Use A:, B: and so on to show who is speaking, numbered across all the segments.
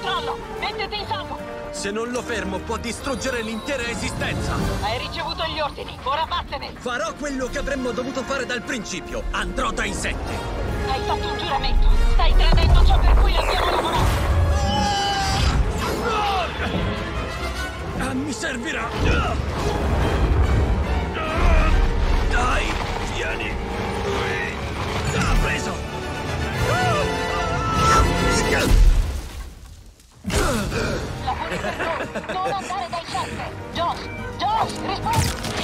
A: controllo! Mettiti in salvo!
B: Se non lo fermo, può distruggere l'intera esistenza!
A: Hai ricevuto gli ordini, ora vattene!
B: Farò quello che avremmo dovuto fare dal principio! Andrò dai 7!
A: Hai fatto un giuramento! Stai tradendo ciò per cui abbiamo lavorato!
B: Mi servirà! Dai, vieni! Ah, preso!
A: Lavori per noi! Non andare dai 7! Josh! Josh, rispondi!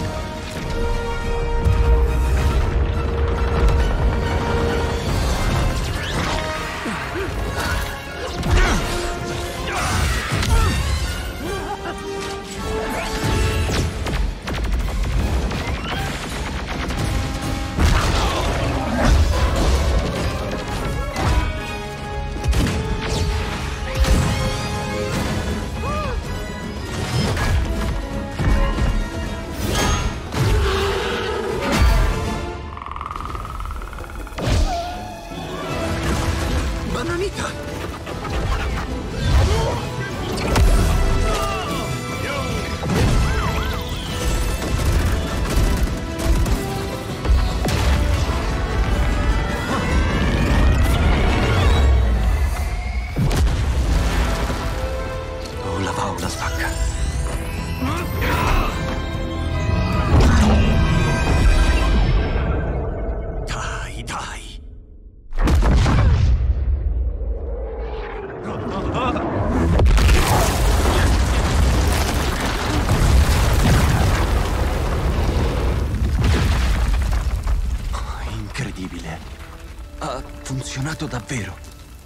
B: Incredibile. Ha funzionato davvero.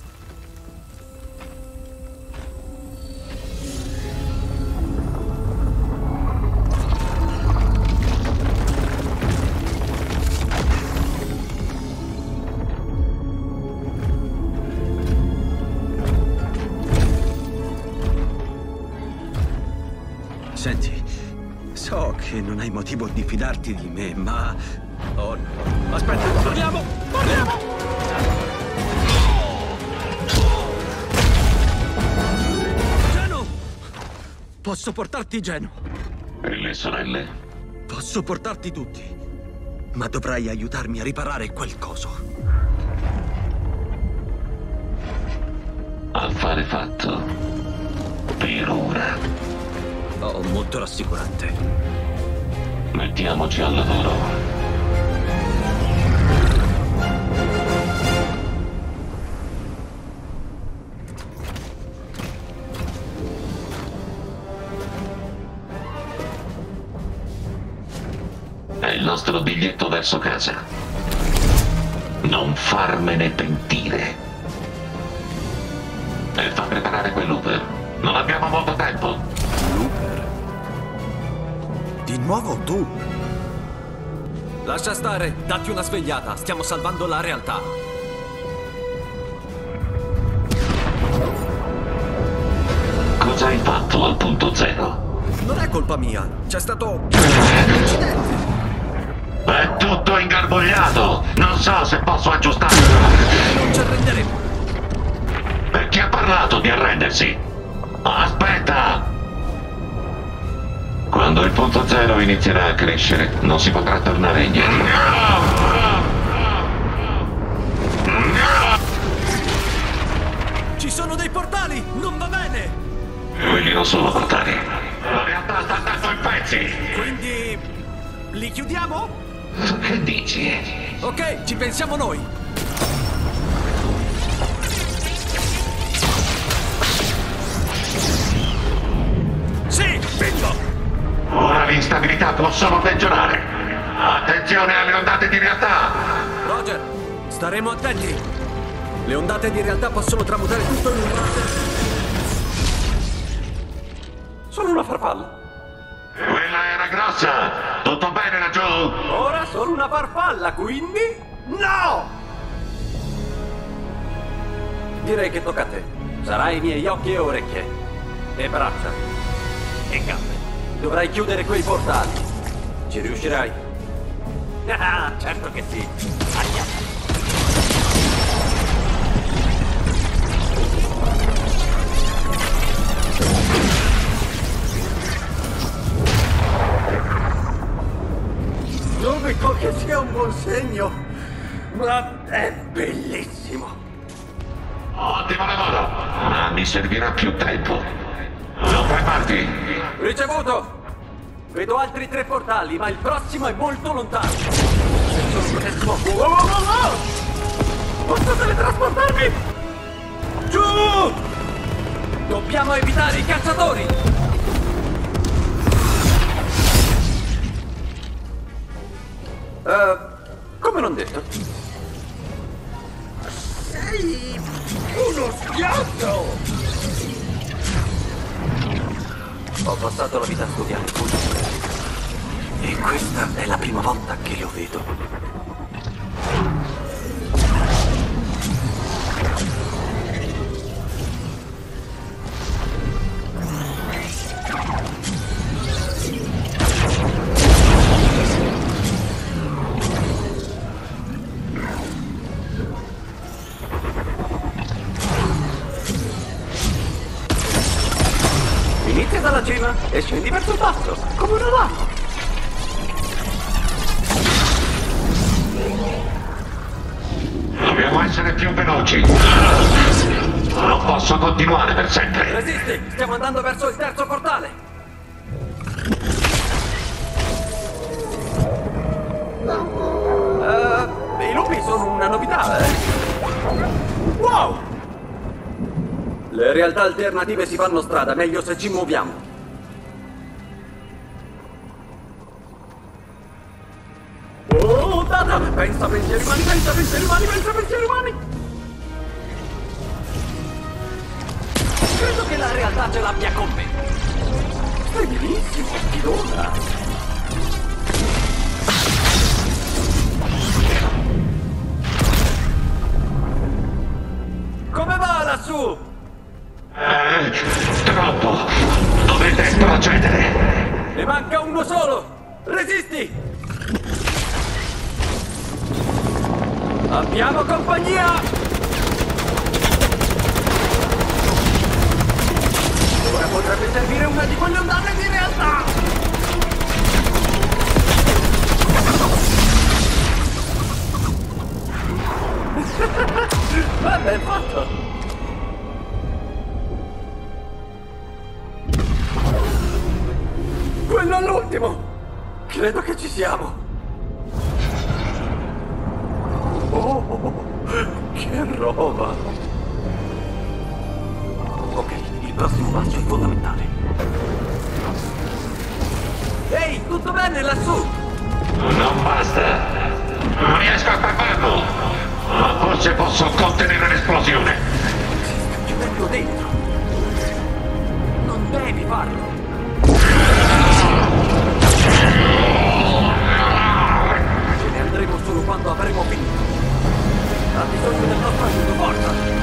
B: Senti, so che non hai motivo di fidarti di me, ma... Oh no. Aspetta, parliamo! Parliamo! Geno! Posso portarti Geno.
C: E le sorelle?
B: Posso portarti tutti. Ma dovrai aiutarmi a riparare quel coso.
C: Affare fatto. Per ora.
B: Oh, molto rassicurante.
C: Mettiamoci al lavoro. È il nostro biglietto verso casa. Non farmene pentire. E fa preparare quell'Uber. Non abbiamo molto tempo.
B: Looper? Di nuovo tu? Lascia stare, datti una svegliata. Stiamo salvando la realtà.
C: Cosa hai fatto al punto zero?
B: Non è colpa mia. C'è stato un incidente.
C: È tutto ingarbugliato! Non so se posso aggiustarlo!
B: Non ci arrenderemo!
C: E chi ha parlato di arrendersi? Aspetta! Quando il punto zero inizierà a crescere, non si potrà tornare indietro.
B: Ci sono dei portali! Non va bene!
C: Quelli non sono portali. La realtà sta andando in pezzi!
B: Quindi... li chiudiamo?
C: Che dici?
B: Ok, ci pensiamo noi! Sì, bingo!
C: Ora l'instabilità può solo peggiorare. Attenzione alle ondate di realtà!
B: Roger, staremo attenti! Le ondate di realtà possono tramutare tutto in un... Sono una farfalla!
C: Quella era grossa! Tutto bene laggiù?
B: Ora sono una farfalla, quindi... no! Direi che tocca a te. Sarai i miei occhi e orecchie. E braccia. E gambe. Dovrai chiudere quei portali. Ci riuscirai? Ah, certo che sì. Aia. segno, ma è bellissimo.
C: Ottimo lavoro, ma mi servirà più tempo. Non fermarti.
B: Ricevuto! Vedo altri 3 portali, ma il prossimo è molto lontano. Se sono presto... Posso teletrasportarmi? Giù! Dobbiamo evitare i cacciatori! Come non detto? Sei uno schiaffo! Ho passato la vita a studiare pulizia. E questa è la prima volta che lo vedo. Inizia dalla cima e scendi verso il basso, come una lama.
C: Dobbiamo essere più veloci. Non posso continuare per sempre.
B: Resisti, stiamo andando verso il terzo portale. I lupi sono una novità, eh? Wow! Le realtà alternative si fanno strada, meglio se ci muoviamo. Oh, Data! Pensa pensieri umani, pensa pensieri umani, pensa pensieri umani! Credo che la realtà ce l'abbia con me. Stai benissimo, Spidona! Come va lassù?
C: Troppo. Dovete procedere.
B: Ne manca uno solo! Resisti! Abbiamo compagnia! Ora potrebbe servire una di quelle ondate di realtà! Va ben fatto! Quello all'ultimo! Credo che ci siamo! Oh, che roba! Ok, il prossimo passo è fondamentale. Ehi, tutto bene lassù?
C: Non basta. Non riesco a fermarlo. Ma forse posso contenere l'esplosione.
B: Si sta chiudendo dentro! Non devi farlo! Ce ne andremo solo quando avremo finito. Ha bisogno del nostro aiuto, forza!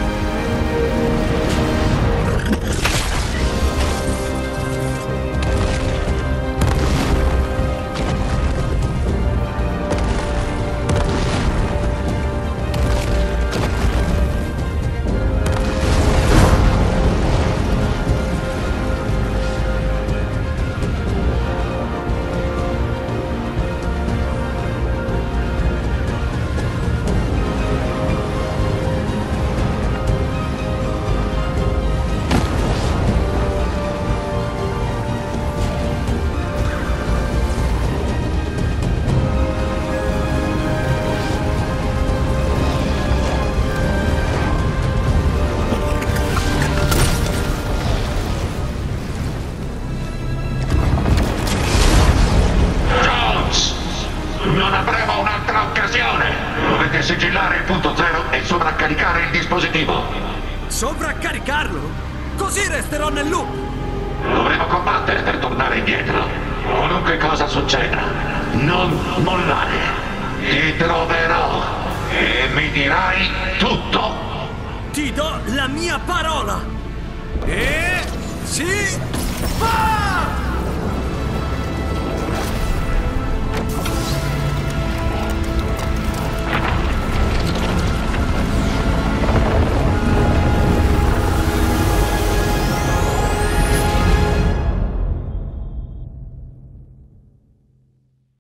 C: Non avremo un'altra occasione! Dovete sigillare il punto zero e sovraccaricare il dispositivo.
B: Sovraccaricarlo? Così resterò nel loop!
C: Dovremo combattere per tornare indietro. Qualunque cosa succeda, non mollare. Ti troverò e mi dirai tutto.
B: Ti do la mia parola! E... si... fa!